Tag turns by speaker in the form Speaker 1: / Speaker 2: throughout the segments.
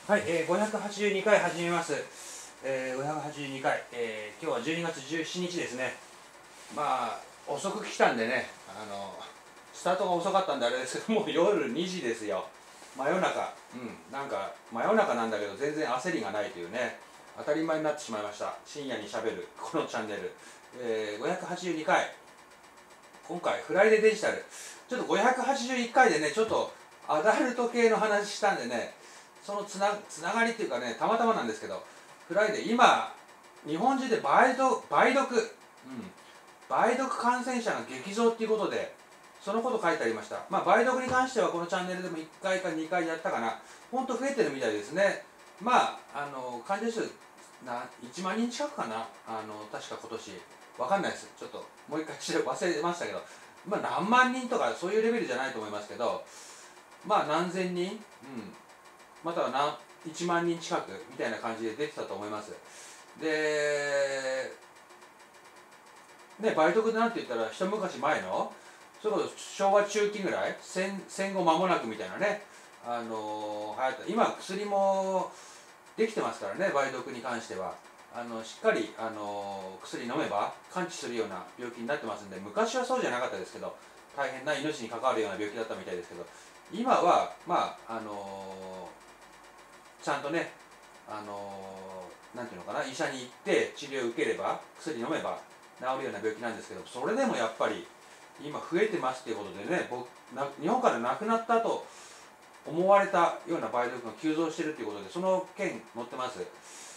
Speaker 1: はい、582回始めます。582回、今日は12月17日ですね。まあ、遅く来たんでね、スタートが遅かったんであれですけども、夜2時ですよ。真夜中、なんか、真夜中なんだけど、全然焦りがないというね、当たり前になってしまいました。深夜にしゃべる、このチャンネル。582回、今回、フライデーデジタル。ちょっと581回でね、ちょっとアダルト系の話したんでね、そのつながりっていうかね、たまたまなんですけど、フライデー、今、日本中で梅毒感染者が激増っていうことで、そのこと書いてありました。まあ、梅毒に関してはこのチャンネルでも1回か2回やったかな、ほんと増えてるみたいですね。まあ、患者数1万人近くかな、確か今年、わかんないです、ちょっともう一回忘れましたけど、まあ、何万人とかそういうレベルじゃないと思いますけど、まあ、何千人、または1万人近くみたいな感じで出てたと思います。で、梅毒なんて言ったら一昔前のそれこそ昭和中期ぐらい、戦後間もなくみたいなね、流行った。今薬もできてますからね、梅毒に関しては。しっかり、薬飲めば完治するような病気になってますんで、昔はそうじゃなかったですけど、大変な命に関わるような病気だったみたいですけど、今はまあちゃんとね、なんていうのかな、医者に行って治療を受ければ、薬飲めば治るような病気なんですけど、それでもやっぱり今増えてますっていうことでね、日本から亡くなったと思われたような梅毒が急増してるっていうことで、その件載ってます。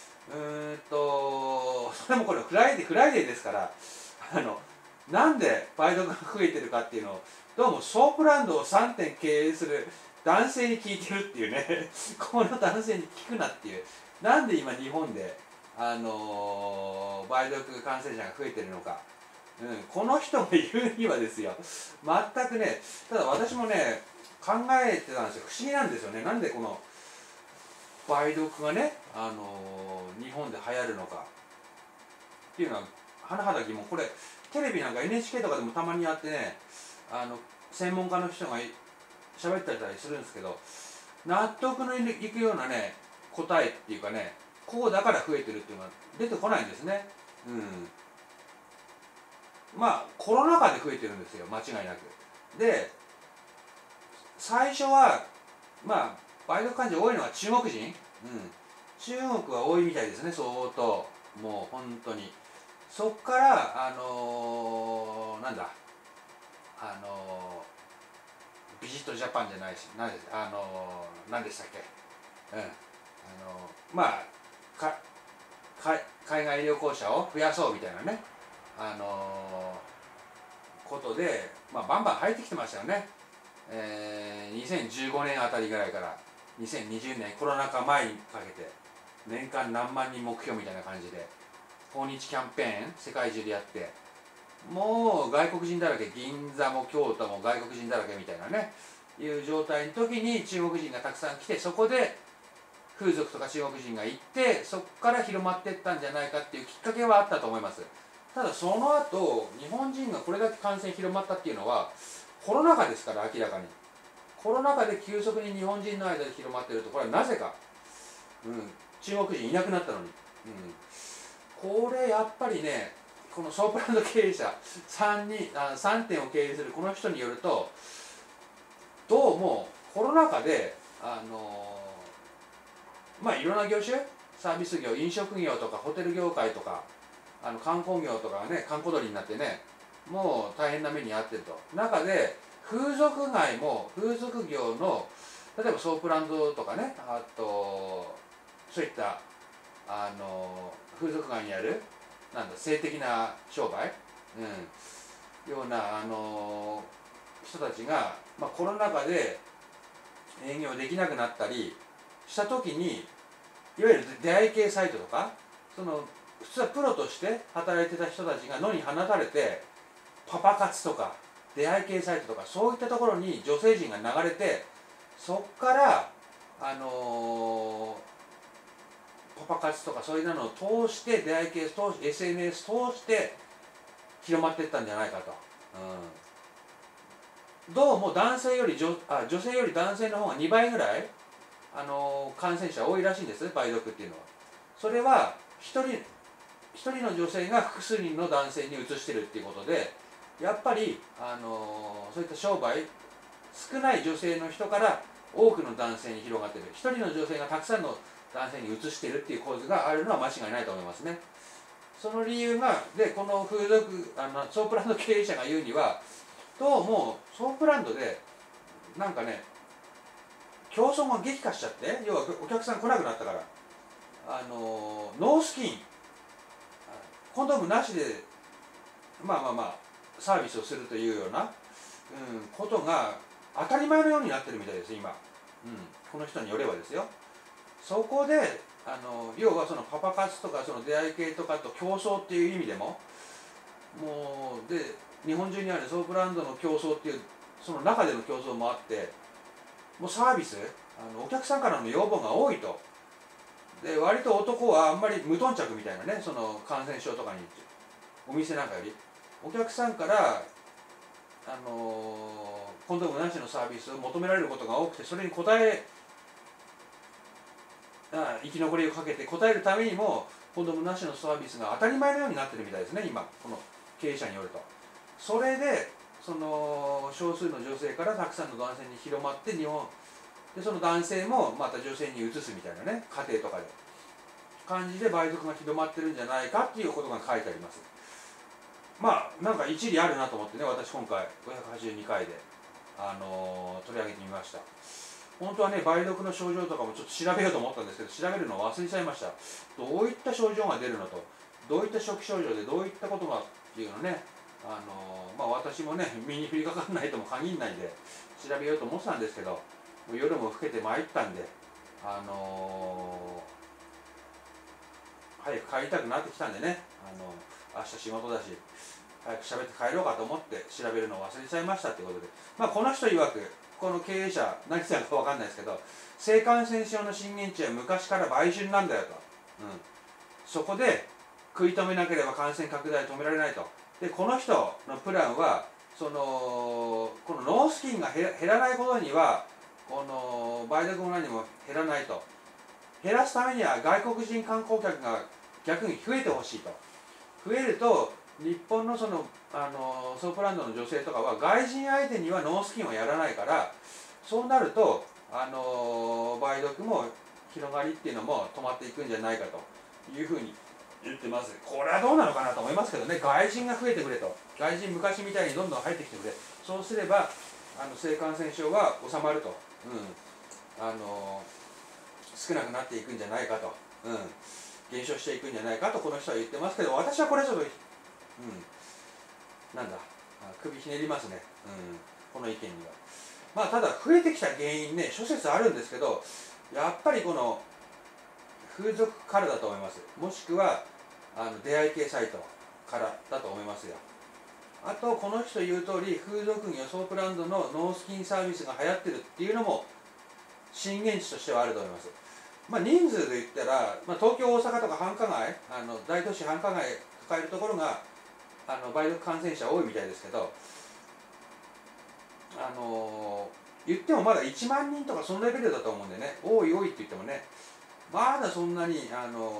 Speaker 1: それもこれフライデーですから、なんで梅毒が増えてるかっていうのを、どうもソープランドを3店経営する男性に聞いてるっていうねこの男性に聞くなっていう、なんで今日本で、梅毒感染者が増えてるのか、この人が言うにはですよ、全くね、ただ私もね、考えてたんですよ。不思議なんですよね。なんでこの梅毒がね、日本で流行るのかっていうのは、甚だ疑問。これ、テレビなんか NHK とかでもたまにやってね、専門家の人が喋ってたりするんですけど、納得のいくようなね、答えっていうかね、こうだから増えてるっていうのは出てこないんですね。まあ、コロナ禍で増えてるんですよ、間違いなく。で、最初は、まあ、梅毒患者多いのは中国人、中国は多いみたいですね、相当。もう本当に。そっから、なんだ、ビジットジャパンじゃないし、何でしたっけ、まあ、海外旅行者を増やそうみたいなね、ことで、まあ、バンバン入ってきてましたよね。2015年あたりぐらいから2020年コロナ禍前にかけて年間何万人目標みたいな感じで訪日キャンペーン世界中でやって、もう外国人だらけ、銀座も京都も外国人だらけみたいなねいう状態の時に中国人がたくさん来て、そこで風俗とか中国人が行って、そこから広まっていったんじゃないかっていうきっかけはあったと思います。ただその後日本人がこれだけ感染広まったっていうのはコロナ禍ですから。明らかにコロナ禍で急速に日本人の間で広まっていると、これはなぜか、中国人いなくなったのに、これやっぱりね、このソープランド経営者3店を経営するこの人によると、どうもコロナ禍でまあいろんな業種、サービス業、飲食業とかホテル業界とか観光業とかがね、観光鳥になってね、もう大変な目に遭ってると。中で風俗街も風俗業の、例えばソープランドとかね、あとそういった風俗街にある性的な商売、ような人たちが、まあ、コロナ禍で営業できなくなったりした時に、いわゆる出会い系サイトとか、その普通はプロとして働いてた人たちが野に放たれて、パパ活とか出会い系サイトとかそういったところに女性陣が流れて、そこからパパ活とかそういうのを通して出会い系SNS 通して広まっていったんじゃないかと。どうも女性より男性の方が2倍ぐらい感染者多いらしいんです、梅毒っていうのは。それは一人の女性が複数人の男性に移してるっていうことで、やっぱり、そういった商売、少ない女性の人から多くの男性に広がってる、一人の女性がたくさんの男性に移してるっていう構図があるのは間違いないと思いますね。その理由が、でこの風俗ソープランド経営者が言うには、どうもソープランドでなんかね、競争が激化しちゃって、要はお客さん来なくなったから、ノースキン、コンドームなしでサービスをするというような、ことが当たり前のようになってるみたいです今、この人によればですよ。そこで要はそのパパ活とかその出会い系とかと競争っていう意味でも、もうで日本中にあるソープランドの競争っていうその中での競争もあって、もうサービスお客さんからの要望が多いと。で割と男はあんまり無頓着みたいなね、その感染症とかにお店なんかよりお客さんからコンドームなしのサービスを求められることが多くて、それに生き残りをかけて応えるためにもコンドームなしのサービスが当たり前のようになってるみたいですね今、この経営者によると。それでその少数の女性からたくさんの男性に広まって、日本でその男性もまた女性に移すみたいなね、家庭とかで感じで梅毒が広まってるんじゃないかっていうことが書いてあります。なんか一理あるなと思ってね、私今回582回で、取り上げてみました。本当はね、梅毒の症状とかもちょっと調べようと思ったんですけど、調べるのを忘れちゃいました。どういった症状が出るのと、どういった初期症状でどういったことがっていうのね、私もね、身に降りかかんないとも限らないんで、調べようと思ってたんですけど、もう夜も更けて参ったんで、早く帰りたくなってきたんでね、明日仕事だし、早く喋って帰ろうかと思って調べるのを忘れちゃいましたってことで、この人曰く、この経営者、何言ったか分かんないですけど、性感染症の震源地は昔から売春なんだよと、そこで食い止めなければ感染拡大を止められないと。でこの人のプランはこのノースキンが減らないことにはこの梅毒も何も減らないと。減らすためには外国人観光客が逆に増えてほしいと。増えると日本のソープランドの女性とかは外人相手にはノースキンをやらないから、そうなると梅毒も広がりっていうのも止まっていくんじゃないかというふうに言ってます。これはどうなのかなと思いますけどね。外人が増えてくれと、外人昔みたいにどんどん入ってきてくれ、そうすれば性感染症が収まると、少なくなっていくんじゃないかと、減少していくんじゃないかとこの人は言ってますけど、私はこれちょっと、首ひねりますね、この意見には。ただ増えてきた原因ね、諸説あるんですけど、やっぱりこの風俗からだと思います。もしくは出会い系サイトからだと思いますよ。あとこの人言う通り、風俗業ソープランドのノースキンサービスが流行ってるっていうのも震源地としてはあると思います。人数で言ったら、東京大阪とか繁華街、大都市繁華街とかいるところが梅毒感染者多いみたいですけど、言ってもまだ1万人とかそのレベルだと思うんでね、多い多いって言ってもね、まだそんなに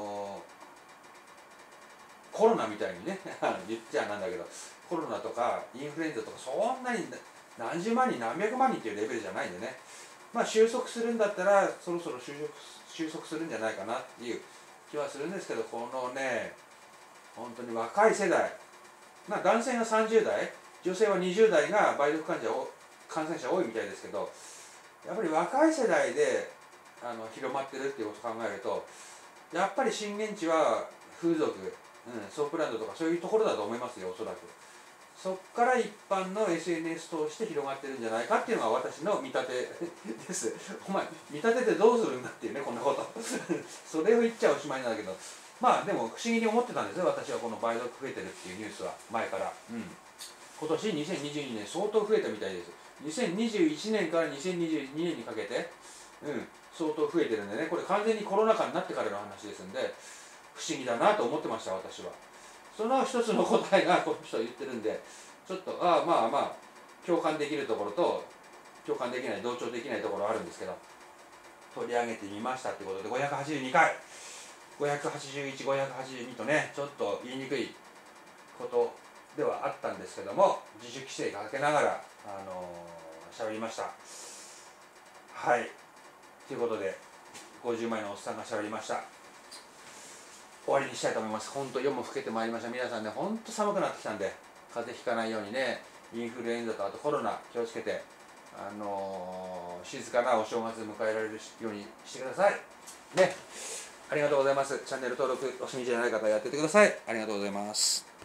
Speaker 1: コロナみたいにね言っちゃなんだけど、コロナとかインフルエンザとかそんなに何十万人何百万人っていうレベルじゃないんでね、収束するんだったらそろそろ収束するんじゃないかなっていう気はするんですけど、このね本当に若い世代、男性が30代女性は20代が梅毒感染者多いみたいですけど、やっぱり若い世代で広まってるっていうことを考えると、やっぱり震源地は風俗、ソープランドとかそういうところだと思いますよ、おそらく。そっから一般の SNS 通して広がってるんじゃないかっていうのが私の見立てです。お前見立ててどうするんだっていうね、こんなことそれを言っちゃおしまいなんだけど、でも不思議に思ってたんですよ、私はこの梅毒増えてるっていうニュースは前から、今年2022年相当増えたみたいです。2021年から2022年にかけて、相当増えてるんでね、これ完全にコロナ禍になってからの話ですんで、不思議だなと思ってました、私は。その一つの答えがこの人は言ってるんで、ちょっと共感できるところと共感できない、同調できないところあるんですけど、 取り上げてみましたということで、582回、581、582とね、ちょっと言いにくいことではあったんですけども、自主規制かけながら喋りました。はい、ということで50枚のおっさんが喋りました。終わりにしたいと思います。本当夜も更けてまいりました。皆さんね、本当寒くなってきたんで、風邪ひかないようにね、インフルエンザとあとコロナ気をつけて、静かなお正月迎えられるようにしてくださいね。ありがとうございます。チャンネル登録お済みじゃない方やっててください。ありがとうございます。